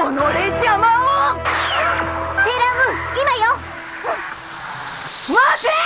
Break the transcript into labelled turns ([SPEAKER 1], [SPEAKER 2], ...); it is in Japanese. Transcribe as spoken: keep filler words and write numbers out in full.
[SPEAKER 1] おのれ邪魔を。セーラームーン、今よ。待て。